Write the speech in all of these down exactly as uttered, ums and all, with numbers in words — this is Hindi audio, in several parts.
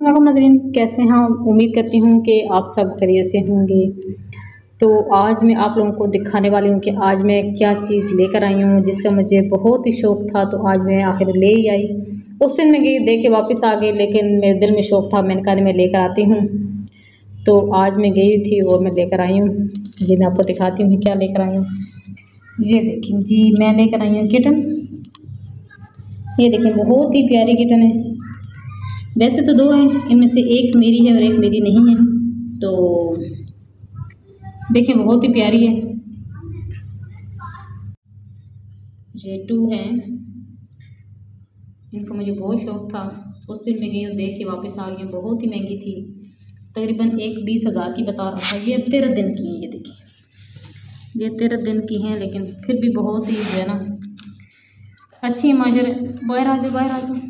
वालेकुम नाज़रीन, कैसे हैं? उम्मीद करती हूँ कि आप सब खैरियत से होंगे। तो आज मैं आप लोगों को दिखाने वाली हूँ कि आज मैं क्या चीज़ लेकर आई हूँ जिसका मुझे बहुत ही शौक़ था, तो आज मैं आखिर ले ही आई। उस दिन मैं गई दे के वापस आ गई, लेकिन मेरे दिल में शौक़ था, मैंने कहा मैं लेकर आती हूँ। तो आज मैं गई थी और मैं लेकर आई हूँ जी। मैं आपको दिखाती हूँ क्या लेकर आई हूँ। ये देखिए जी, मैं लेकर आई हूँ किटन। ये देखिए बहुत ही प्यारी किटन है। वैसे तो दो हैं, इनमें से एक मेरी है और एक मेरी नहीं है। तो देखिए बहुत ही प्यारी है। ये टू है। इनका मुझे बहुत शौक़ था। उस दिन मैं गई और देख के वापस आ गई। बहुत ही महंगी थी, तकरीबन एक बीस हज़ार की बता रहा था। ये तेरह दिन की है। ये देखिए, ये तेरह दिन की हैं, लेकिन फिर भी बहुत ही जो है ना अच्छी है माशाल्लाह। बाहर आ जाओ, बाहर आ जाओ।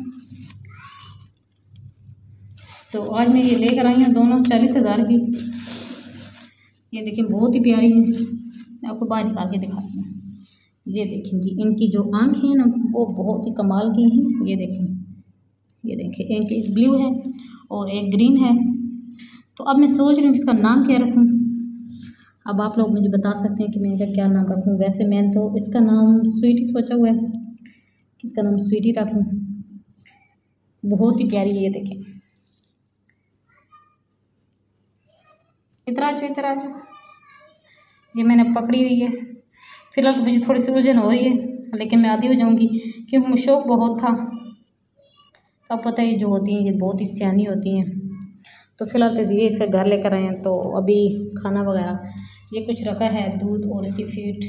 तो आज मैं ये लेकर आई हूँ दोनों चालीस हज़ार की। ये देखिए बहुत ही प्यारी है। मैं आपको बाहर निकाल के दिखाती हूँ। ये देखें जी, इनकी जो आँखें हैं ना वो बहुत ही कमाल की हैं। ये देखें, ये देखिए एक ब्लू है और एक ग्रीन है। तो अब मैं सोच रही हूँ इसका नाम क्या रखूँ। अब आप लोग मुझे बता सकते हैं कि मैं इनका क्या नाम रखूँ। वैसे मैंने तो इसका नाम स्वीटी सोचा हुआ है कि इसका नाम स्वीटी रखूँ। बहुत ही प्यारी है। ये देखें, इधर आ जाओ, इधर आ जाओ। ये मैंने पकड़ी हुई है। फिलहाल तो मुझे थोड़ी सी उलझन हो रही है, लेकिन मैं आधी हो जाऊंगी क्योंकि मुझे शौक़ बहुत था। तो अब पता है जो होती हैं ये बहुत ही सियानी होती हैं। तो फिलहाल तो ये इसका घर लेकर आए हैं। तो अभी खाना वगैरह ये कुछ रखा है, दूध और इसकी फीड।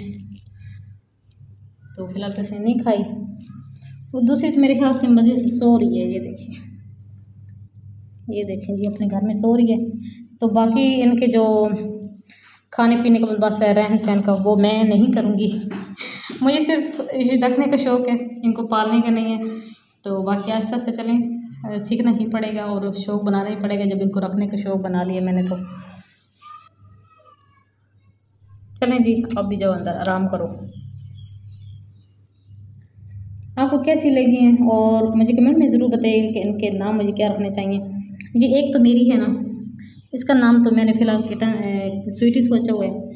तो फिलहाल तो इसे नहीं खाई। वो दूसरी तो मेरे ख्याल से मज़े से सो रही है। ये देखिए, ये देखें जी अपने घर में सो रही है। तो बाकी इनके जो खाने पीने का बंदोबस्त है, रहन सहन का, वो मैं नहीं करूँगी। मुझे सिर्फ रखने का शौक़ है, इनको पालने का नहीं है। तो बाकी आस्ते आस्ते चलें, सीखना ही पड़ेगा और शौक़ बनाना ही पड़ेगा। जब इनको रखने का शौक़ बना लिया मैंने तो चलें जी, अब भी जाओ अंदर आराम करो। आपको कैसी लगी हैं और मुझे कमेंट में ज़रूर बताइएगा कि इनके नाम मुझे क्या रखने चाहिए। ये एक तो मेरी है ना, इसका नाम तो मैंने फ़िलहाल किटन स्वीटी सोचा हुआ है।